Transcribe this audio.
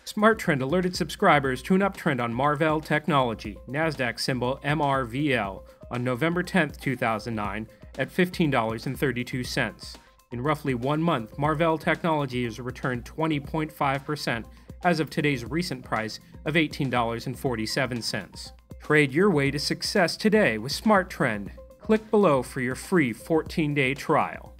SmarTrend alerted subscribers to an uptrend on Marvell Technology, NASDAQ symbol MRVL, on November 10, 2009 at $15.32. In roughly 1 month, Marvell Technology has returned 20.5% as of today's recent price of $18.47. Trade your way to success today with SmarTrend. Click below for your free 14-day trial.